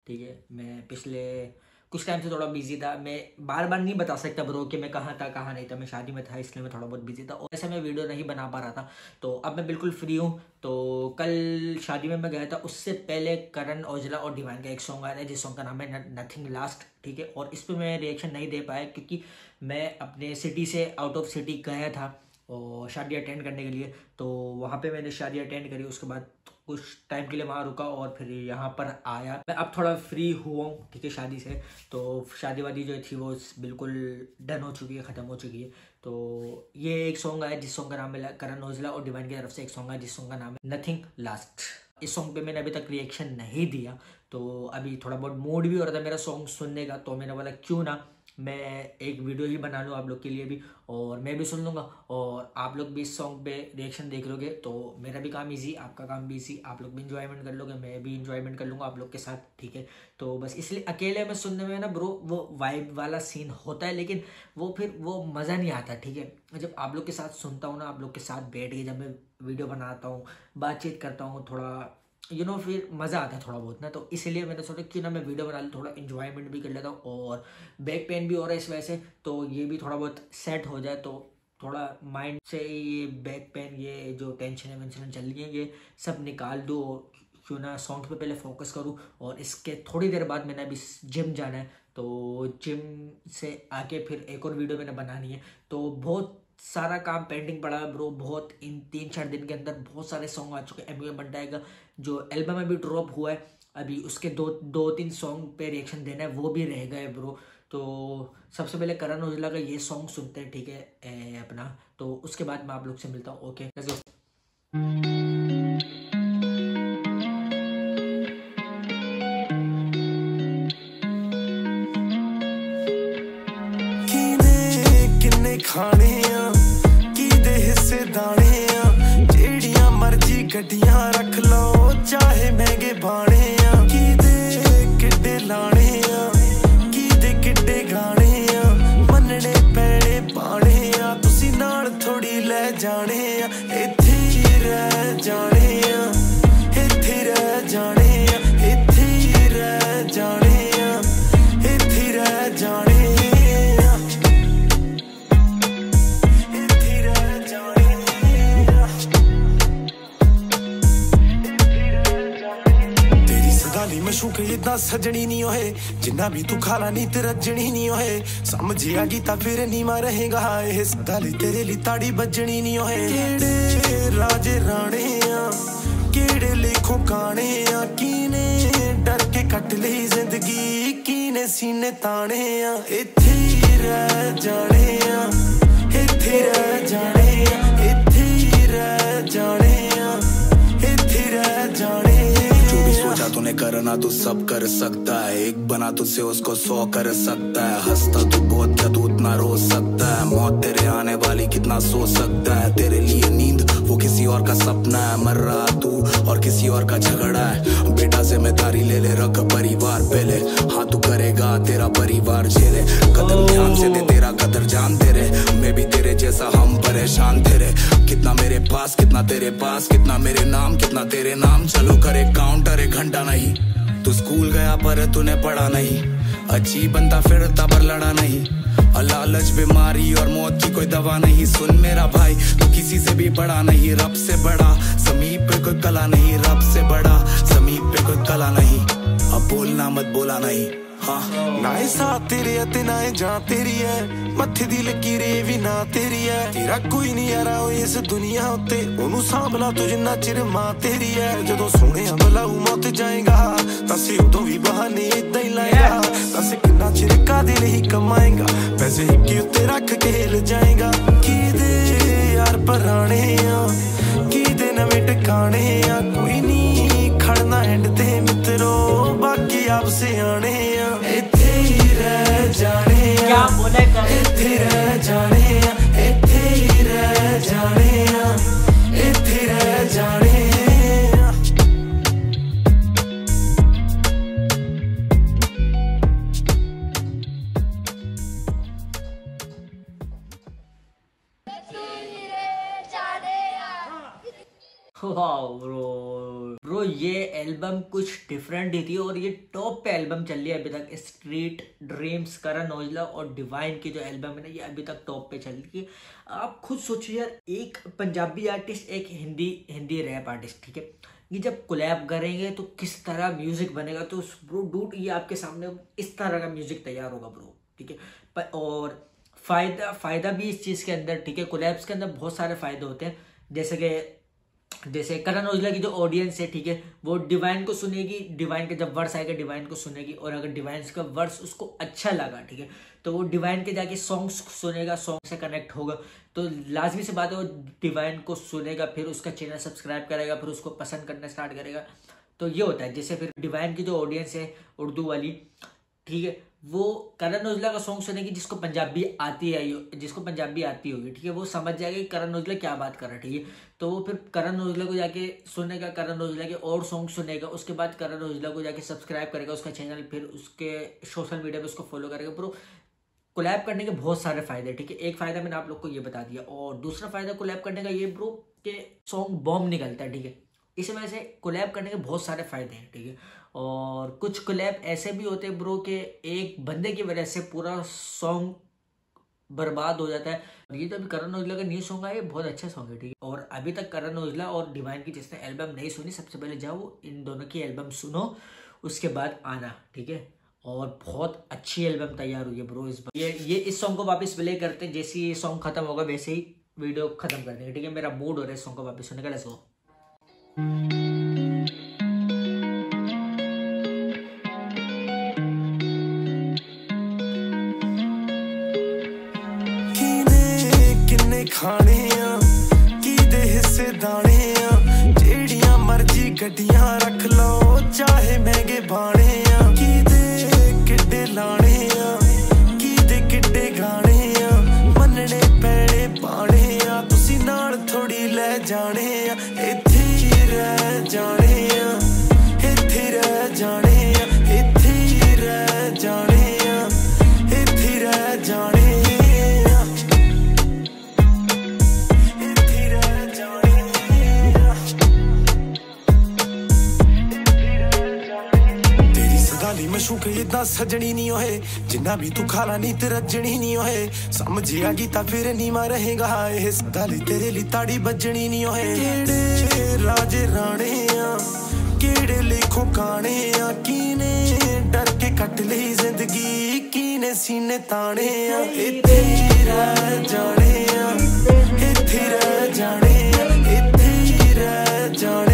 ठीक है। मैं पिछले कुछ टाइम से थोड़ा बिजी था। मैं बार बार नहीं बता सकता ब्रो कि मैं कहाँ था कहाँ नहीं था। मैं शादी में था इसलिए मैं थोड़ा बहुत बिजी था और ऐसे मैं वीडियो नहीं बना पा रहा था। तो अब मैं बिल्कुल फ्री हूँ। तो कल शादी में मैं गया था, उससे पहले करण औजला और डिवाइन का एक सॉन्ग आया था जिस सॉन्ग का नाम है नथिंग लास्ट, ठीक है। और इस पर मैं रिएक्शन नहीं दे पाया क्योंकि मैं अपने सिटी से आउट ऑफ सिटी गया था और शादी अटेंड करने के लिए। तो वहाँ पे मैंने शादी अटेंड करी, उसके बाद कुछ टाइम के लिए वहाँ रुका और फिर यहाँ पर आया। मैं अब थोड़ा फ्री हुआ हूँ, ठीक है, शादी से। तो शादी वादी जो थी वो बिल्कुल डन हो चुकी है, ख़त्म हो चुकी है। तो ये एक सॉन्ग आया जिस सॉन्ग का नाम है करण औजला और डिवाइन की तरफ से एक सॉन्ग आया जिस सॉन्ग का नाम है नथिंग लास्ट। इस सॉन्ग पे मैंने अभी तक रिएक्शन नहीं दिया, तो अभी थोड़ा बहुत मूड भी हो रहा था मेरा सॉन्ग सुनने का। तो मैंने बोला क्यों ना मैं एक वीडियो ही बना लूँ आप लोग के लिए भी, और मैं भी सुन लूँगा और आप लोग भी इस सॉन्ग पे रिएक्शन देख लोगे। तो मेरा भी काम इजी, आपका काम भी इजी, आप लोग भी इंजॉयमेंट कर लोगे, मैं भी इंजॉयमेंट कर लूँगा आप लोग के साथ, ठीक है। तो बस इसलिए अकेले में सुनने में ना ब्रो वो वाइब वाला सीन होता है, लेकिन वो फिर वो मज़ा नहीं आता, ठीक है। जब आप लोग के साथ सुनता हूँ ना, आप लोग के साथ बैठ के जब मैं वीडियो बनाता हूँ, बातचीत करता हूँ, थोड़ा फिर मज़ा आता है थोड़ा बहुत ना। तो इसलिए मैंने सोचा क्यों ना मैं वीडियो बना लूँ, थोड़ा इन्जॉयमेंट भी कर लेता हूँ और बैक पेन भी हो रहा है इस वजह से, तो ये भी थोड़ा बहुत सेट हो जाए तो थोड़ा माइंड से ये बैक पेन, ये जो टेंशन वेंशन चल रही है, ये सब निकाल दूँ और क्यों ना सॉन्ग पे पहले फोकस करूँ। और इसके थोड़ी देर बाद मैंने अभी जिम जाना है, तो जिम से आके फिर एक और वीडियो मैंने बनानी है। तो बहुत सारा काम पेंडिंग पड़ा है ब्रो, बहुत इन 3-4 दिन के अंदर बहुत सारे सॉन्ग आ चुके हैं। एल्बम बन जाएगा, जो एल्बम अभी ड्रॉप हुआ है, अभी उसके 2-3 सॉन्ग पे रिएक्शन देना है, वो भी रह गए ब्रो। तो सबसे पहले करण औजला का ये सॉन्ग सुनते हैं, ठीक है अपना। तो उसके बाद मैं आप लोग से मिलता हूँ, ओके लेट्स गो। खाने की दे हिस्से दाने जेड़ियां मर्जी गड्डियां रख लो चाहे महंगे बाणे की दे किड्डे लाने की दे किड्डे गाने मनने पैने पाने तुसी नाल थोड़ी ले जाने इत्थे ही रह जाने इत्थे रह जाने इत्थे ही रह जाने इत्थे रह जाने शुक्र इदा सजनी नहीं होए जिन्ना भी तू खाला नहीं ते रजनी नहीं होए समझ आ गई ता फिर नीमा रहेगा ये सदाली तेरे लिए ताड़ी बजनी नहीं होए केड़े राजे राणे केड़े लेखों काने कीने डर के कट ली जिंदगी कीने सीने ताने इत्थे ही रह जाने इत्थे रह जाने इत्थे ही रह जाने इत्थे रह जाने सोचा तूने करना तू सब कर सकता है, एक बना तुझसे उसको 100 कर सकता है। हंसता तू बहुत क्या तू उतना रो सकता है, मौत तेरे आने वाली कितना सोच सकता है। तेरे लिए नींद वो किसी और का सपना है, मर रहा तू और किसी और का झगड़ा है। बेटा जिम्मेदारी ले ले रख परिवार पहले, हाँ तू करेगा तेरा परिवार झेले। कदम ध्यान से दे तेरा कदर जान तेरे, मैं भी तेरे जैसा हम परेशान तेरे। कितना मेरे पास कितना तेरे पास, कितना मेरे नाम कितना तेरे नाम, चलो करे काउंटर एक घंटा नहीं। तू स्कूल गया पर तूने पढ़ा नहीं, अच्छी बनता फिरता पर लड़ा नहीं। लालच बीमारी और मौत की कोई दवा नहीं, सुन मेरा भाई तू किसी से भी बड़ा नहीं, रब से बड़ा समीप पे कोई कला नहीं, रब से बड़ा समीप पे कोई कला नहीं। अब बोलना मत बोला नहीं, हाँ ना साथ तेरे अते ना जां तेरी है, मत्थे दी लकीरे भी ना तेरी है। तेरा कोई नहीं यारा इस दुनिया उत्ते, ओनू सांभला तू जिन्ना चिर मां तेरी है। जदों सोहणे बुलाऊ मौत जाएगा तां उदों भी बहाने इदां ही लाएगा, तां किन्ना चिर कादे लई कमाएगा, पैसे हिक्के उत्ते रख के हिल जाएगा। की दे यार पराने की दे नवें टिकाणे, कोई नहीं खड़ना एंड ते मित्रो बाकी आप सियाणे। इत्थे ही रह जाने क्या बोले इत्थे रह जाने इत्थे ही रह जाने इत्थे रह जाने। वाओ ब्रो ये एल्बम कुछ डिफरेंट ही थी और ये टॉप पे एल्बम चल रही है अभी तक। स्ट्रीट ड्रीम्स, करण औजला और डिवाइन की जो एल्बम है ना, ये अभी तक टॉप पे चल रही है। आप खुद सोचिए यार, एक पंजाबी आर्टिस्ट, एक हिंदी रैप आर्टिस्ट, ठीक है, ये जब कोलैब करेंगे तो किस तरह म्यूजिक बनेगा। तो ब्रो डूड, ये आपके सामने इस तरह का म्यूजिक तैयार होगा ब्रो, ठीक है। और फायदा भी इस चीज के अंदर, ठीक है, कोलैब्स के अंदर बहुत सारे फायदे होते हैं। जैसे करण औजला की जो ऑडियंस है, ठीक है, वो डिवाइन को सुनेगी, डिवाइन का जब वर्स आएगा डिवाइन को सुनेगी, और अगर डिवाइन का वर्स उसको अच्छा लगा, ठीक है, तो वो डिवाइन के जाके सॉन्ग्स सुनेगा, सॉन्ग से कनेक्ट होगा, तो लाजमी सी बात है वो डिवाइन को सुनेगा, फिर उसका चैनल सब्सक्राइब करेगा, फिर उसको पसंद करना स्टार्ट करेगा। तो ये होता है। जैसे फिर डिवाइन की जो ऑडियंस है उर्दू वाली, ठीक है, वो करण औजला का सॉन्ग सुनेगी जिसको पंजाबी आती होगी, ठीक है, वो समझ जाएगा कि करण औजला क्या बात कर रहा है, ठीक है, तो वो फिर करण औजला को जाके सुनेगा, करण औजला के और सॉन्ग सुनेगा, उसके बाद करण औजला को जाके सब्सक्राइब करेगा उसका चैनल, फिर उसके सोशल मीडिया पे उसको फॉलो करेगा। ब्रो कोलैब करने के बहुत सारे फायदे, ठीक है, एक फायदा मैंने आप लोग को ये बता दिया, और दूसरा फायदा कोलैब करने का ये ब्रो के सॉन्ग बॉम्ब निकलता है, ठीक है, इस वजह से कोलैब करने के बहुत सारे फायदे हैं, ठीक है। और कुछ कोलैब ऐसे भी होते हैं ब्रो के एक बंदे की वजह से पूरा सॉन्ग बर्बाद हो जाता है। और ये तो अभी करण औजला का न्यू सॉन्ग है, बहुत अच्छा सॉन्ग है, ठीक है। और अभी तक करण औजला और डिवाइन की जिसने एल्बम नहीं सुनी, सबसे पहले जाओ इन दोनों की एल्बम सुनो, उसके बाद आना, ठीक है। और बहुत अच्छी एल्बम तैयार हुई है ब्रो इस बार। ये इस सॉन्ग को वापस प्ले करते हैं, जैसे ये सॉन्ग खत्म होगा वैसे ही वीडियो खत्म कर देंगे, ठीक है। मेरा मूड हो रहा है इस सॉन्ग को वापस सुनने का, लेट्स गो। खाने की दे हिस्से दाने जेड़ियां मर्जी गड्डियां रख लो, चाहे महंगे बाणे की दे किड्डे लाने की दे किड्डे गाने मनने पैने पाने तुसी नाल थोड़ी ले जाने इत्थे रह जाने इत्थे रह जाने इत्थे रह जाने इत्थे रह जाने। मशूक इदा सजनी नहीं होए, जिन्ना भी तू खाला नी ते रजनी नहीं होए, समझ आ गई ता फिर नीमा रहेगा, ये सदाली तेरे लिए ताड़ी बजनी नहीं होए। केड़े राजे राणे केड़े लेखों काने कीने डर के कट ली जिंदगी, कीने सीने ताने इत्थे रह जाने इत्थे रह जाने इत्थे रह जाने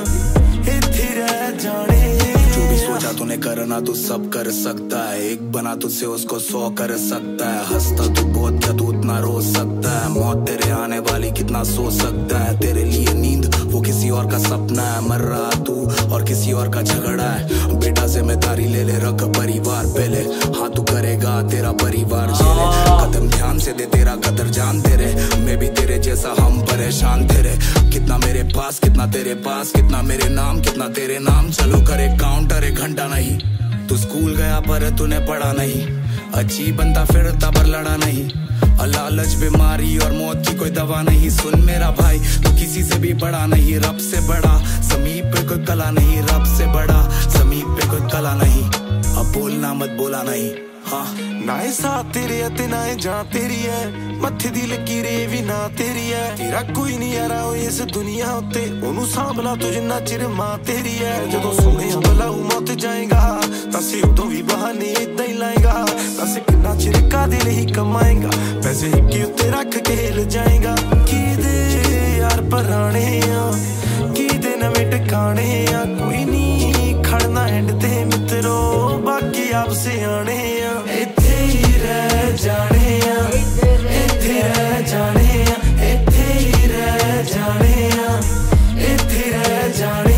इत्थे रह जाने। सोचा तूने करना तू सब कर सकता है, एक बना तुझसे उसको 100 कर सकता है, हंसता तू बहुत क्या तू उतना रो सकता है, मौत तेरे आने वाली कितना सोच सकता है, तेरे लिए नींद वो किसी और का सपना है, मर रहा तू और किसी और का झगड़ा है, बेटा जिम्मेदारी ले ले रख परिवार पहले, हाँ तू करेगा तेरा परिवार झेले, कदम ध्यान से दे तेरा कदर जान तेरे, मैं भी तेरे जैसा हम परेशान तेरे, कितना मेरे पास कितना तेरे पास, कितना मेरे नाम कितना तेरे नाम, चलो करे काउंटर एक घंटा नहीं, तू स्कूल गया पर तूने पढ़ा नहीं, अच्छी बनता फिरता पर लड़ा नहीं, लालच बीमारी और मौत की कोई दवा नहीं, सुन मेरा भाई तू किसी से भी बड़ा नहीं, रब से बड़ा समीप पे कोई कला नहीं, रब से बड़ा समीप पे कोई कला नहीं, अब बोलना मत बोला नहीं, हाँ नाए साथ तेरे अते नाए जान तेरी है, मत्थे दी लकीर भी ना तेरी है, तेरा कोई नहीं यारा इस दुनिया उत्ते, ओनू सांभला तू जिन्ना चिर मां तेरी है, जदों सोने बुलाऊ मौत जाएगा तसे उदों भी बहाने इदां ही लाएगा, तसे किन्ना चिर कादे लई कमाएगा, पैसे हिक्के उत्ते रख के हिल जाएगा, की दे यार पराने की दे नवें टिकाणे कोई नहीं खड़ना एंड ते मित्रो, बाकी आप से आने इत्थे ही रह जाने इत्थे रह जाने इत्थे ही रह जाने इत्थे रह जाने।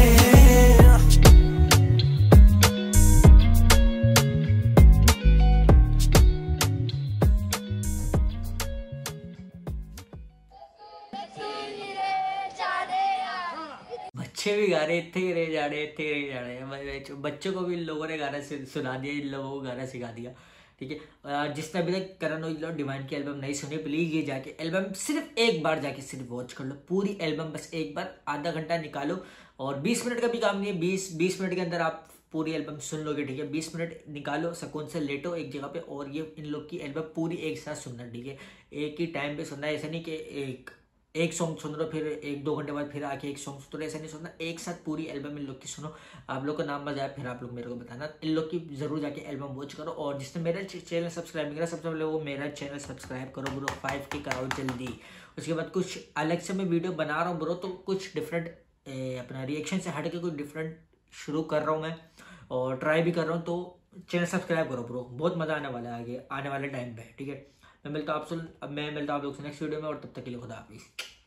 बच्चे भी गा रहे इत्थे ही रह जाने इत्थे ही रह जाने, बच्चों को भी इन लोगों ने गाना सुना दिया, इन लोगों को गाना सिखा दिया, ठीक है। जिसने अभी तक करण औजला और डिवाइन की एल्बम नहीं सुनी, प्लीज ये जाके एल्बम सिर्फ एक बार जाके सिर्फ वॉच कर लो, पूरी एल्बम बस एक बार आधा घंटा निकालो और 20 मिनट का भी काम नहीं है, 20 मिनट के अंदर आप पूरी एल्बम सुन लोगे, ठीक है। 20 मिनट निकालो, सुकून से लेटो एक जगह पे और ये इन लोग की एल्बम पूरी एक साथ सुनना, ठीक है। एक ही टाइम पे सुनना है, ऐसा नहीं कि एक सॉन्ग सुन रहे हो फिर 1-2 घंटे बाद फिर आके एक सॉन्ग सुन रहे, ऐसा नहीं सुनना, एक साथ पूरी एल्बम इन लोग की सुनो। आप लोग को नाम मजा आया फिर आप लोग मेरे को बताना। इन लोग की जरूर जाके एल्बम वॉच करो, और जिसने मेरा चैनल सब्सक्राइब नहीं करा सबसे पहले वो मेरा चैनल सब्सक्राइब करो ब्रो, 5K कराओ जल्दी। उसके बाद कुछ अलग से मैं वीडियो बना रहा हूँ ब्रो, तो कुछ डिफरेंट अपना रिएक्शन से हट के कुछ डिफरेंट शुरू कर रहा हूँ मैं, और ट्राई भी कर रहा हूँ। तो चैनल सब्सक्राइब करो ब्रो, बहुत मजा आने वाला है आगे आने वाले टाइम पे, ठीक है। मैं मिलता हूँ आप लोग से नेक्स्ट वीडियो में, और तब तक के लिए खुदा हाफिज़।